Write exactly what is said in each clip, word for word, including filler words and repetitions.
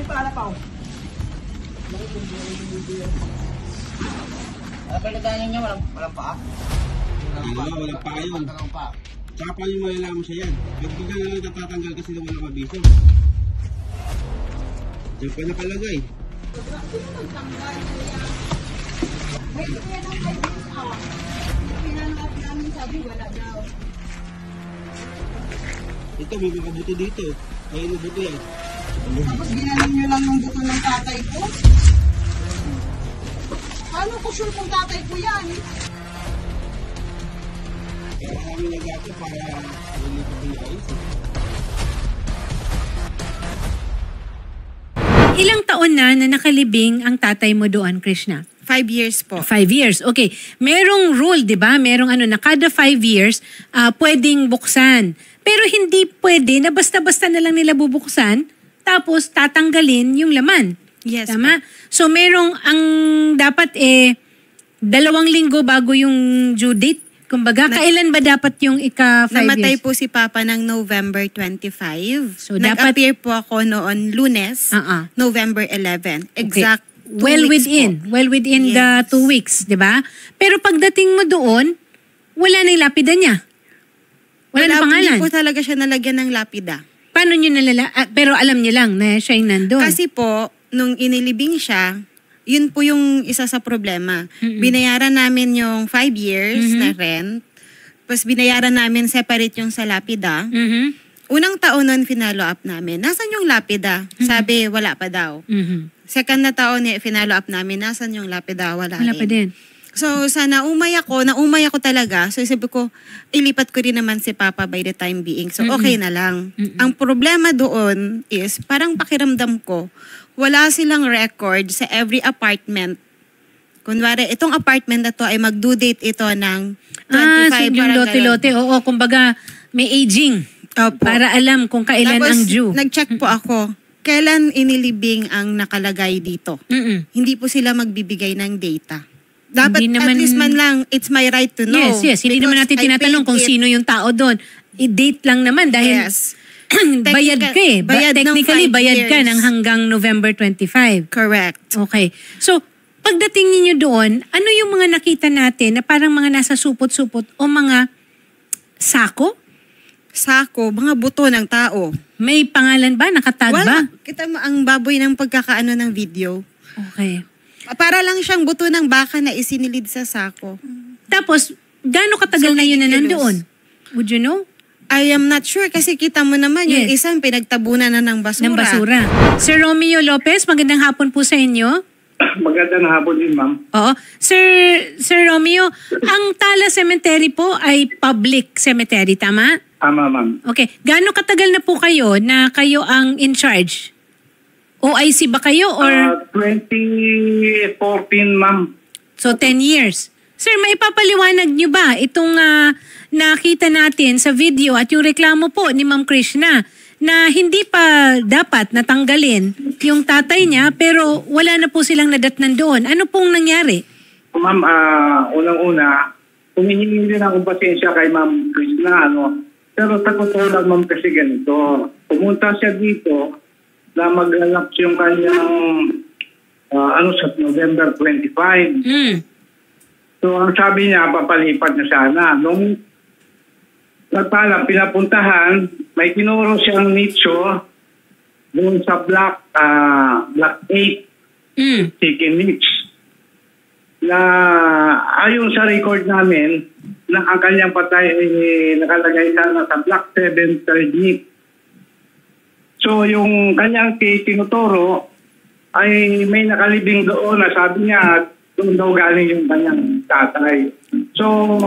palalapaw. Ano pinagdaanan niya? Walang, walang paa? Ano, walang paa yun. Tsaka pa yung malalaman siya yan. Pag bigla na lang natatanggal kasi na walang mabiso. Diyan pa nakalagay. May kaya ng five years ah. Pinangat namin sabi wala daw. Ito, may mga buto dito. May ano buto yan. Tapos ginanon nyo lang yung buto ng tatay ko. Paano ko sure kung tatay ko yan? Kaya kami nag-ato para hindi pa pinais. Ilang taon na na nakalibing ang tatay mo doon, Krishna? Five years po. Five years. Okay. Merong rule, di ba? Merong ano, na kada five years, uh, pwedeng buksan. Pero hindi pwede na basta-basta na lang nila bubuksan, tapos tatanggalin yung laman. Yes. Tama? So merong, ang dapat eh, dalawang linggo bago yung due date. Kumbaga, Na, kailan ba dapat yung ika-five years? Namatay po si Papa ng November twenty-five. So, dapat- Nag-appear po ako noon Lunes, Uh-uh. November eleventh. Okay. Exact two Well weeks within. po. Well within Yes. the two weeks, di ba? Pero pagdating mo doon, wala na yung lapida niya. Wala, na pangalan. Hindi po talaga siya nalagyan ng lapida. Paano nyo nalala? Ah, pero alam niya lang na siya yung nandun. Kasi po, nung inilibing siya, yun po yung isa sa problema. Mm-mm. Binayaran namin yung five years Mhm. na rent. Tapos binayaran namin separate yung sa lapida. Mhm. Unang taon nun, finalo up namin. Nasaan yung lapida? Sabi, wala pa daw. Mhm. Second na taon, eh, finalo up namin. Nasaan yung lapida? Wala, Wala pa din. So, sa naumay ako, naumay ako talaga. So, sabi ko, ilipat ko rin naman si Papa by the time being. So, okay na lang. Mm-mm. Ang problema doon is, parang pakiramdam ko, wala silang record sa every apartment. Kunwari, itong apartment na to ay mag-due date ito ng Ah, so twenty-five. yung parang lote-lote. Oo, kumbaga may aging. ganun. Opo. Para alam kung kailan Tapos, ang due. nag-check po ako, kailan inilibing ang nakalagay dito. Mm-mm. Hindi po sila magbibigay ng data. Dapat Hindi at naman- least man lang, it's my right to know. Yes, yes. Hindi Because naman natin I tinatanong paid kung it. sino yung tao doon. I-date lang naman dahil Yes. bayad ka eh. Ba- Bayad ng technically, five bayad ka years. ng hanggang November twenty-five. Correct. Okay. So, pagdating ninyo doon, ano yung mga nakita natin na parang mga nasa supot-supot o mga sako? Sako, mga buto ng tao. May pangalan ba? Nakatag ba? Wala. Kita mo ang baboy ng pagkakaano ng video. Okay. Para lang siyang buto ng baka na isinilid sa sako. Tapos, gaano katagal So, na yun na ridiculous. nandoon? Would you know? I am not sure kasi kita mo naman yung Yes. isang pinagtabunan na ng basura. Ng basura. Sir Romeo Lopez, magandang hapon po sa inyo. Magandang hapon din, ma'am. Oo. Sir, Sir Romeo, ang Tala Cemetery po ay public cemetery, tama? Tama, ma'am. Okay. Gaano katagal na po kayo na kayo ang in charge? O I C ba kayo or Uh, twenty fourteen, ma'am. so ten years? Sir, maipapaliwanag nyo ba itong ah, nakita natin sa video at yung reklamo po ni Ma'am Krishna na hindi pa dapat natanggalin yung tatay niya pero wala na po silang nadatnan doon. Ano pong nangyari? Ma'am, ah, unang-una, humihingi din ako pasensya kay Ma'am Krishna, ano. Pero sa totoo lang, ma'am, kasi ganito. Pumunta siya dito na mag-alap yung kanyang, ah, ano, sa November twenty-five. Mm. So, ang sabi niya, papalipat na sana. Nung nagpala, pinapuntahan, may tinuro siyang nicho doon sa block, ah, block eight, Mm. chicken niche. Na ayon sa record namin, na ang kanyang patay ay nakalagay sana sa block seven, third niche. So, yung kanyang tinuturo ay may nakalibing doon na sabi niya, doon daw galing yung kanyang tatay. So,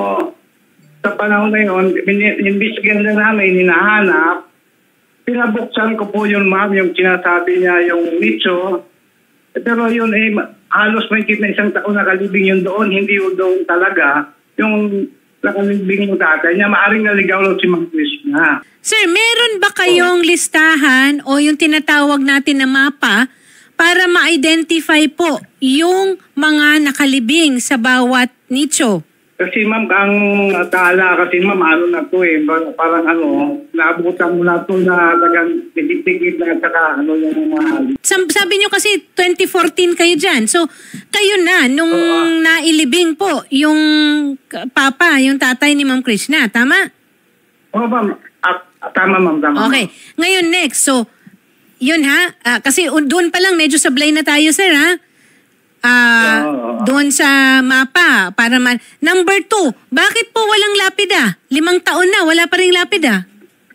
sa panahon na yun, imbestigan na namin, hinahanap. Pinabuksan ko po yun, ma'am, yung sinasabi niya, yung nicho. Pero yun, eh, halos may kita isang taon nakalibing yun doon. Hindi yun doon talaga. Yung nakalibing yung tatay niya, maaring naligaw lang si Mang Krishna. Sir, meron ba kayong listahan o yung tinatawag natin na mapa para ma-identify po yung mga nakalibing sa bawat nicho? Kasi ma'am, ang akala kasi ma'am, ano na to eh, parang ano, naabutan mo na to na tagang titik-tikit na saka ano yung mga... Sam- Sabi nyo kasi twenty fourteen kayo dyan. So, kayo na, nung Oo. nailibing po yung k- papa, yung tatay ni Ma'am Krishna. Tama? Oo ma'am, ah, tama ma'am, tama. Okay. Ngayon next, so, yun ha, Ah, kasi un- doon pa lang medyo sablay na tayo, sir ha? Ah, Oo. doon sa mapa, para man. Number two, bakit po walang lapida? Limang taon na, wala pa rin lapida.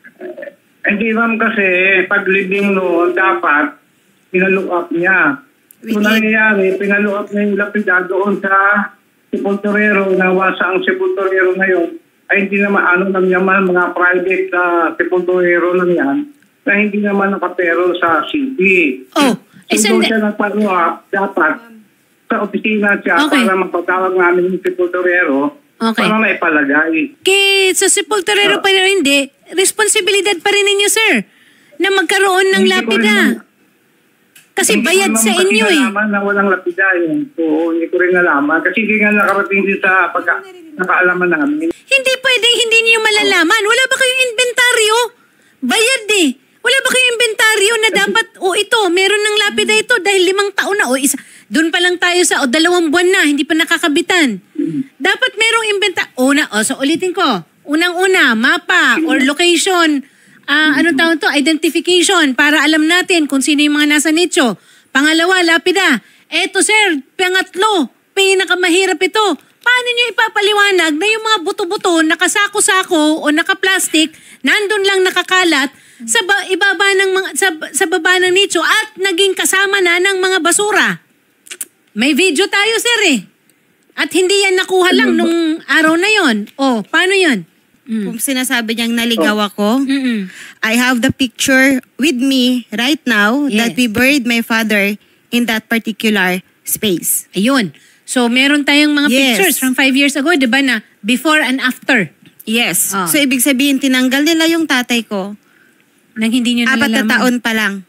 Hindi ma'am kasi pag living noon, dapat pinalook up niya. We So did. nangyayari, pinalook up niya yung lapida doon sa sepulturero, nawasa ang sepulturero ngayon, ay hindi naman ano lang naman mga private uh, sepulturero lang yan, na hindi naman nakapero sa city. Oh, eh, So sandi- doon siya nagpalo up, dapat sa opisina siya Okay. para mapatawag namin yung sepulturero Okay. para maipalagay. Kay sa sepulturero pa rin hindi, responsibilidad pa rin ninyo, sir, na magkaroon ng Hindi ko lapida. rin- Kasi Hindi ko bayad naman sa kasi inyo eh. nalaman na walang lapida yun. So, hindi ko rin nalaman. Kasi hindi nga nakarating din sa pagka, nakaalaman namin. Hindi pwedeng hindi niyo malalaman. Wala ba kayong inventaryo? Bayad eh. Wala ba kayong inventaryo na dapat, o ito, meron ng lapida ito dahil limang taon na, o isa, doon pa lang tayo sa, o dalawang buwan na, hindi pa nakakabitan. Dapat merong inventaryo. Una, o so ulitin ko, unang-una, mapa or location, ah anong tawag to? Identification, para alam natin kung sino yung mga nasa nicho. Pangalawa, lapida. Eto sir, pangatlo, pinakamahirap ito. Paano nyo ipapaliwanag na yung mga buto-buto, nakasako-sako o nakaplastic, nandun lang nakakalat, sa ba, ibaba ng mga sa, sa baba ng nicho at naging kasama na ng mga basura. May video tayo, sir eh. At hindi yan nakuha lang nung araw na yon. Oh, paano yon? Mm. Kung sinasabi niyang naligaw ako, Mm-mm. I have the picture with me right now Yes. that we buried my father in that particular space. Ayun. So, meron tayong mga Yes. pictures from five years ago, di ba, na before and after. Yes. Ah. So, ibig sabihin, tinanggal nila yung tatay ko. Nang hindi nyo Apat na nalalaman. taon pa lang.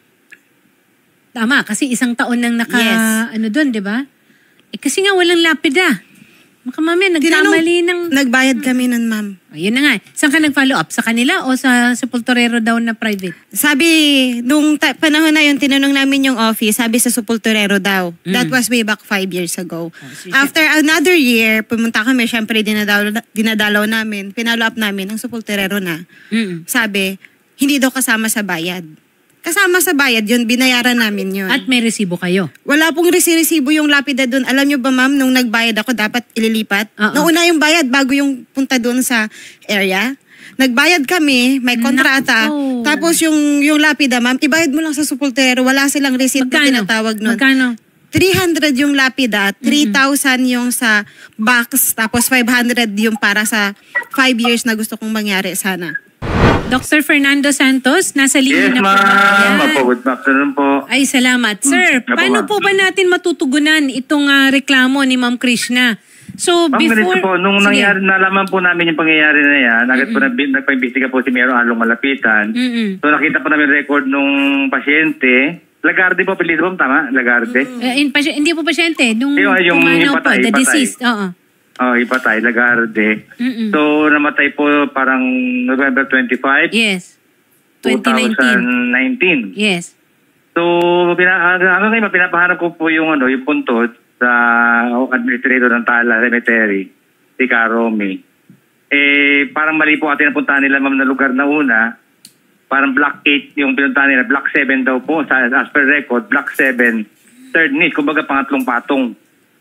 Tama, kasi isang taon nang naka, Yes. ano doon, di ba? Eh, kasi nga walang lapida. Maka mami, nagkamali ng... Nagbayad kami nun, ma'am. Ayun na nga. Saan ka nag-follow up? Sa kanila o sa sepulturero daw na private? Sabi, nung ta- panahon na yun, tinanong namin yung office, sabi sa sepulturero daw. That was way back five years ago. sige. After another year, pumunta kami, syempre dinadalaw, dinadalaw namin, pinalo up namin ang sepulturero na. Mm. Sabi, hindi daw kasama sa bayad. Kasama sa bayad yun, binayaran namin yun. At may resibo kayo. Wala pong resi-resibo yung lapida doon. Alam nyo ba ma'am, nung nagbayad ako, dapat ililipat? Oo. Nung una yung bayad, bago yung punta doon sa area. Nagbayad kami, may kontrata. Nako. Tapos yung yung lapida ma'am, ibayad mo lang sa sepultero. Wala silang receipt na Magkano? tinatawag nun. Magkano? three hundred yung lapida, three thousand yung sa box, tapos five hundred yung para sa five years na gusto kong mangyari sana. Doctor Fernando Santos, nasa linya Yes, na po. ma'am. Ayan. Apo, good afternoon po. Ay, salamat. Sir, Apo, paano ma'am. po ba natin matutugunan itong ah, reklamo ni Ma'am Krishna? So, Ma'am, before... ganito po, nung Sige. nangyari, nalaman po namin yung pangyayari na yan, agad po nag- nagpa-imbestiga po si Mayor Along Malapitan. Mm-mm. So, nakita po namin record nung pasyente. Lagarde po, apelido po, tama? Lagarde. Eh, in, pasy- hindi po pasyente, nung Yung- yung- pumanaw yung po, patay, the patay. deceased. Oo. Oh, ipatay, Lagarde. Mm-mm. So, namatay po parang November twenty-five, Yes. twenty nineteen. twenty nineteen. Yes. So, pina, hanggang ngayon, pinapahanap ko po yung, ano, yung puntod sa administrator ng Tala Cemetery, si Karomi. Eh, parang mali po atin napuntahan nila, ma'am, na lugar na una. Parang Block eight yung pinuntahan nila. Block seven daw po, sa, as per record, Block seven, third niche, kumbaga pangatlong patong.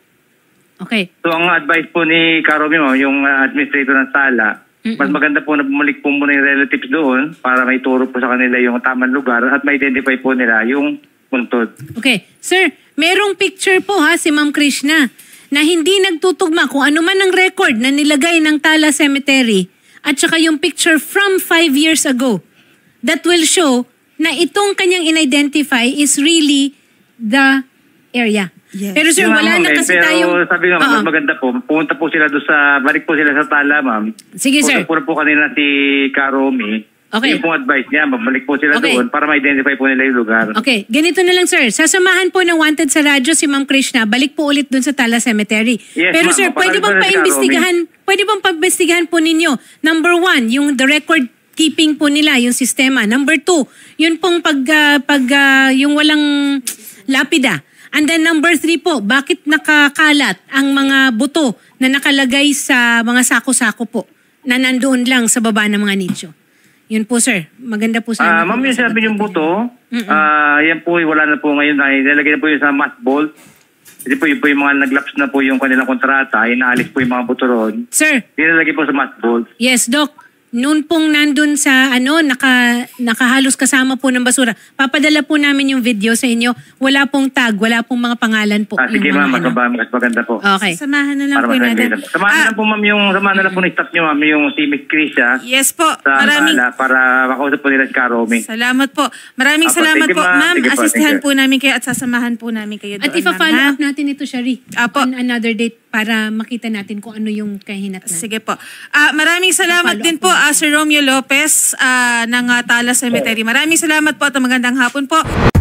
Okay. So, ang advice po ni Karomi, ma'am, yung uh, administrator ng Tala, Mm-mm. mas maganda po na bumalik po muna yung relatives doon para may turo po sa kanila yung tamang lugar at ma-identify po nila yung puntod. Okay. Sir, merong picture po ha si Ma'am Krishna na hindi nagtutugma kung ano man ang record na nilagay ng Tala Cemetery at saka yung picture from five years ago that will show na itong kanyang in-identify is really the area. Yes. Pero sir, Yung wala nga, na ma'am, kasi eh, pero tayong... sabi nga, Oo. mas maganda po, pumunta po sila doon sa, balik po sila sa Tala, ma'am. Sige, sir. Punta po, po kanina si Karomi Okay. Yung pong advice niya, babalik po sila Okay. doon para ma-identify po nila yung lugar. Okay, ganito na lang sir. Sasamahan po ng Wanted sa radyo si Ma'am Krishna. Balik po ulit dun sa Tala Cemetery. Yes, Pero ma'am. sir, pwede Papalarin bang ko na si paimbestigahan, pwede bang paimbestigahan po ninyo? Number one, yung the record keeping po nila, yung sistema. Number two, yun pong pag, ah, pag ah, yung walang lapida. And then number three po, bakit nakakalat ang mga buto na nakalagay sa mga sako-sako po na nandoon lang sa baba ng mga nicho? Yun po sir, maganda po Ah, sana. ma'am, yung sabi yung buto, Mm-mm. ah, yan po, wala na po ngayon. Ay, nilagay na po yung sa mass bolt. Hindi po, yung, po yung mga naglaps na po yung kanilang kontrata, inaalis po yung mga buto ron. Sir, Nilalagay po sa mass bolt. yes, Doc. Noon pong nandun sa ano, naka, nakahalos kasama po ng basura. Papadala po namin yung video sa inyo. Wala pong tag, wala pong mga pangalan po. Ah, sige yung mga ma'am, mas ano. mababa, mas maganda po. Okay. Samahan na lang Para po natin. masagay. Samahan na Ah, lang po ma'am yung, samahan na lang po ng staff niyo ma'am, yung si Miss Krisha yes po. sa Maraming Tala para makausap po nila si Karomi. salamat po. Maraming Apo, salamat sige, po. ma'am. Ma'am, Sige po, asistihan thank po namin kayo at sasamahan po namin kayo At doon. ipa-follow ma'am, ha? up natin ito, Shari, Apo. on another date para makita natin kung ano yung kahinatnan. Sige po. Ah, maraming salamat Follow din up po, ah, Sir Romeo Lopez ah, ng ah, Tala Cemetery. Maraming salamat po at magandang hapon po.